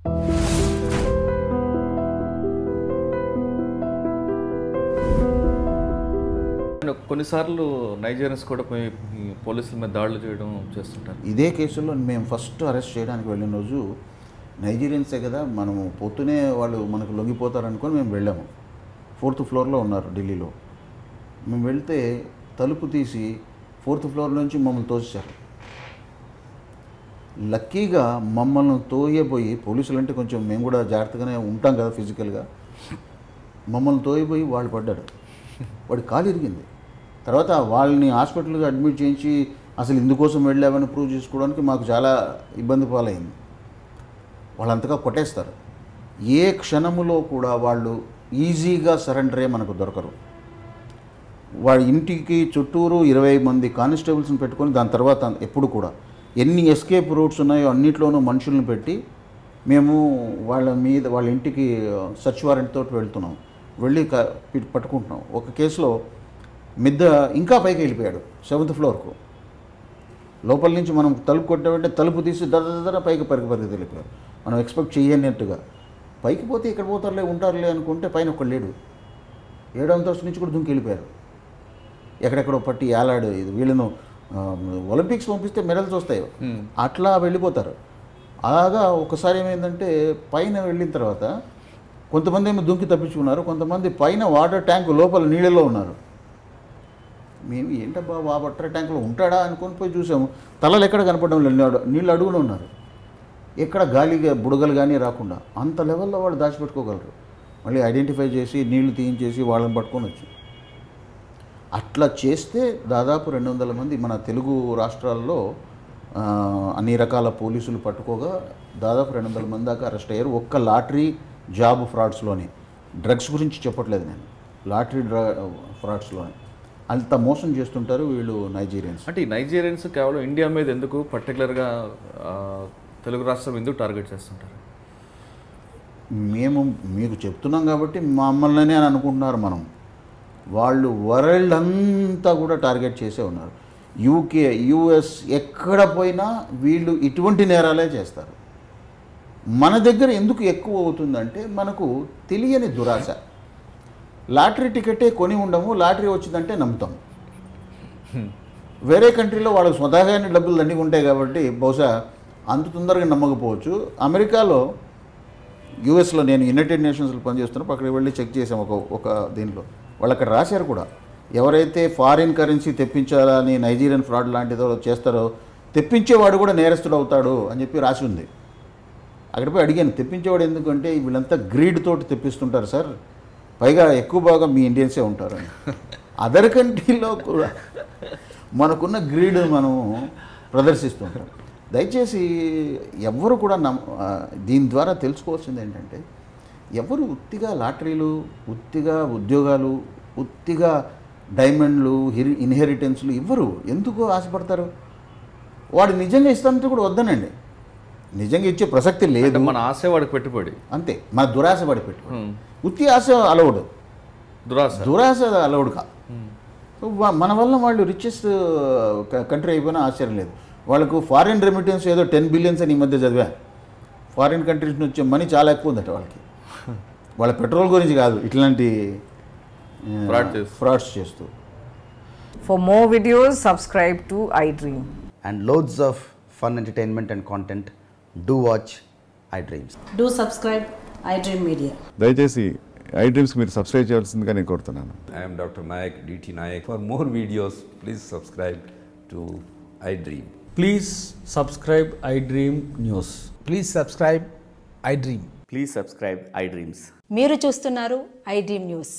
కొన్నిసార్లు నైజీరియన్స్ కూడా పోలీసుల మీద దాడులు చేయడం చేస్తుంటారు. ఇదే కేసులో మేము ఫస్ట్ అరెస్ట్ చేయడానికి వెళ్ళిన రోజు నైజీరియన్సే కదా, మనము పొద్దునే వాళ్ళు మనకు లొంగిపోతారు అనుకొని మేము వెళ్ళాము. 4th ఫ్లోర్లో ఉన్నారు ఢిల్లీలో. మేము వెళ్తే తలుపు తీసి 4th ఫ్లోర్ నుంచి మమ్మల్ని తోసేశారు. లక్కీగా మమ్మల్ని తోయబోయి, పోలీసులు అంటే కొంచెం మేము కూడా జాగ్రత్తగానే ఉంటాం కదా ఫిజికల్గా, మమ్మల్ని తోయబోయి వాళ్ళు పడ్డాడు. వాడి కాలు ఇరిగింది. తర్వాత వాళ్ళని హాస్పిటల్గా అడ్మిట్ చేయించి అసలు ఇందుకోసం వెళ్ళామని ప్రూవ్ చేసుకోవడానికి మాకు చాలా ఇబ్బంది పాలైంది. వాళ్ళంతగా కొట్టేస్తారు. ఏ క్షణములో కూడా వాళ్ళు ఈజీగా సరెండర్ అయ్యే మనకు దొరకరు. వాడి ఇంటికి చుట్టూరు 20 మంది కానిస్టేబుల్స్ని పెట్టుకొని దాని తర్వాత ఎప్పుడు కూడా ఎన్ని ఎస్కేప్ రూట్స్ ఉన్నాయో అన్నిట్లోనూ మనుషులను పెట్టి మేము వాళ్ళ ఇంటికి సర్చ్ వారెంట్ తోటి వెళ్తున్నాం. వెళ్ళి పట్టుకుంటున్నాం. ఒక కేసులో మిద్ద ఇంకా పైకి వెళ్ళిపోయాడు 7th ఫ్లోర్కు. లోపల నుంచి మనం తలుపు కొట్టామంటే తలుపు తీసి దర పైకి పరిగెత్తి వెళ్ళిపోయారు. మనం ఎక్స్పెక్ట్ చేయనట్టుగా. పైకి పోతే ఇక్కడ పోతారులే ఉంటారులే అనుకుంటే పైన ఒకళ్ళు లేడు. 7వ అంతస్తు నుంచి కూడా దుంకి వెళ్ళిపోయారు. ఎక్కడెక్కడో పట్టి ఏలాడు. ఇది వీళ్ళను ఒలింపిక్స్ పంపిస్తే మెడల్స్ వస్తాయి, అట్లా వెళ్ళిపోతారు. అలాగా ఒకసారి ఏమైందంటే పైన వెళ్ళిన తర్వాత కొంతమంది ఏమో దుంకి తప్పించుకున్నారు, కొంతమంది పైన వాటర్ ట్యాంక్ లోపల నీళ్ళలో ఉన్నారు. మేము ఏంటబ్బా ఆ వాటర్ ట్యాంకులో ఉంటాడా అనుకొని పోయి చూసాము. తలలు ఎక్కడ కనపడడం లేదు, నీళ్ళు అడుగునే ఉన్నారు. ఎక్కడ గాలిగా బుడగలు కానీ రాకుండా అంత లెవెల్లో వాళ్ళు దాచిపెట్టుకోగలరు. మళ్ళీ ఐడెంటిఫై చేసి నీళ్లు తీయించేసి వాళ్ళని పట్టుకొని వచ్చి అట్లా చేస్తే దాదాపు 200 మంది మన తెలుగు రాష్ట్రాల్లో అన్ని రకాల పోలీసులు పట్టుకోగా దాదాపు 200 మంది దాకా అరెస్ట్ అయ్యారు. ఒక్క లాటరీ జాబ్ ఫ్రాడ్స్లోనే, డ్రగ్స్ గురించి చెప్పట్లేదు నేను, లాటరీ ఫ్రాడ్స్లోనే అంత మోసం చేస్తుంటారు వీళ్ళు నైజీరియన్స్. అంటే ఈ నైజీరియన్స్ కేవలం ఇండియా మీద ఎందుకు పర్టికులర్గా తెలుగు రాష్ట్రం ఎందుకు టార్గెట్ చేస్తుంటారు? మేము మీకు చెప్తున్నాం కాబట్టి మమ్మల్ని అని అనుకుంటున్నారు. వాళ్ళు వరల్డ్ అంతా కూడా టార్గెట్ చేసే ఉన్నారు. యూకే, యూఎస్ ఎక్కడ పోయినా వీళ్ళు ఇటువంటి నేరాలే చేస్తారు. మన దగ్గర ఎందుకు ఎక్కువ అవుతుందంటే మనకు తెలియని దురాశ. లాటరీ టికెటే కొని ఉండము, లాటరీ వచ్చిందంటే నమ్ముతాం. వేరే కంట్రీలో వాళ్ళకి స్వతహాగానే డబ్బులు దండిగా ఉంటాయి కాబట్టి బహుశా అంత తొందరగా నమ్మకపోవచ్చు. అమెరికాలో, యూఎస్లో నేను యునైటెడ్ నేషన్స్లో పనిచేస్తున్నప్పుడు అక్కడికి వెళ్ళి చెక్ చేసాం. ఒక దీంట్లో వాళ్ళు అక్కడ రాశారు కూడా, ఎవరైతే ఫారిన్ కరెన్సీ తెప్పించాలని నైజీరియన్ ఫ్రాడ్ లాంటిదో చేస్తారో తెప్పించేవాడు కూడా నేరస్తుడు అవుతాడు అని చెప్పి రాసి ఉంది. అక్కడ పోయి అడిగాను, తెప్పించేవాడు ఎందుకంటే వీళ్ళంతా గ్రీడ్ తోటి తెప్పిస్తుంటారు సార్, పైగా ఎక్కువ భాగం మీ ఇండియన్సే ఉంటారు అని. అదర్ కంట్రీలో కూడా మనకున్న గ్రీడ్ మనం ప్రదర్శిస్తుంటాం. దయచేసి ఎవరు కూడా దీని ద్వారా తెలుసుకోవాల్సింది ఏంటంటే, ఎవరు ఉత్తిగా లాటరీలు, ఉత్తిగా ఉద్యోగాలు, ఉత్తిగా డైమండ్లు, ఇన్హెరిటెన్స్లు ఇవ్వరు. ఎందుకు ఆశపడతారు? వాడు నిజంగా ఇస్తానంటే కూడా వద్దనండి. నిజంగా ఇచ్చే ప్రసక్తి లేదు. మన ఆశ వాడికి పెట్టుబడి, అంతే. మన దురాశ వాడి పెట్టుబడి. ఉత్తి ఆశ అలవుడు, దురాశ అలవుడు కా. మన వల్ల వాళ్ళు రిచెస్ట్ కంట్రీ అయిపోయినా ఆశ్చర్యం లేదు. వాళ్ళకు ఫారిన్ రెమిటెన్స్ ఏదో 10 బిలియన్స్ అని ఈ మధ్య చదివా. ఫారిన్ కంట్రీస్ నుంచి వచ్చే మనీ చాలా ఎక్కువ ఉందట వాళ్ళకి. వాళ్ళ పెట్రోల్ గురించి కాదు, ఇట్లాంటి ఫ్రాడ్స్ చేస్తూ. For more videos, subscribe to iDream. And loads of fun entertainment and content, do watch iDreams. Do subscribe iDreamMedia. దయచేసి iDreams మీరు సబ్స్క్రైబ్ చేయాల్సిందిగా నేను కోరుతున్నాను. I am Dr. Nayak, DT Nayak. For more videos, please subscribe to iDream. Please subscribe iDream News. Please subscribe iDream. Please subscribe iDreams. మీరు చూస్తున్నారు iDream news.